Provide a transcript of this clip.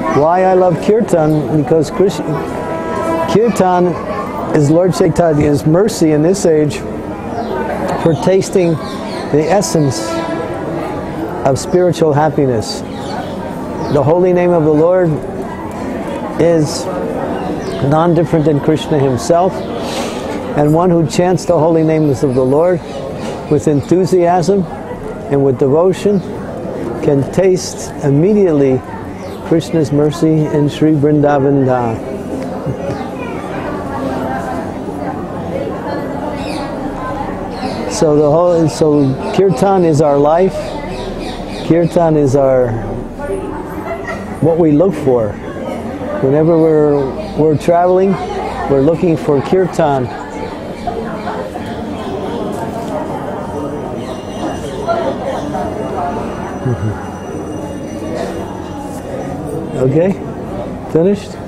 Why I love Kirtan? Because Kirtan is Lord Chaitanya's mercy in this age for tasting the essence of spiritual happiness. The holy name of the Lord is non-different than Krishna himself, and one who chants the holy names of the Lord with enthusiasm and with devotion can taste immediately Krishna's mercy in Sri Vrindavan Dham. So Kirtan is our life. Kirtan is what we look for. Whenever we're traveling, we're looking for Kirtan. Okay? Finished?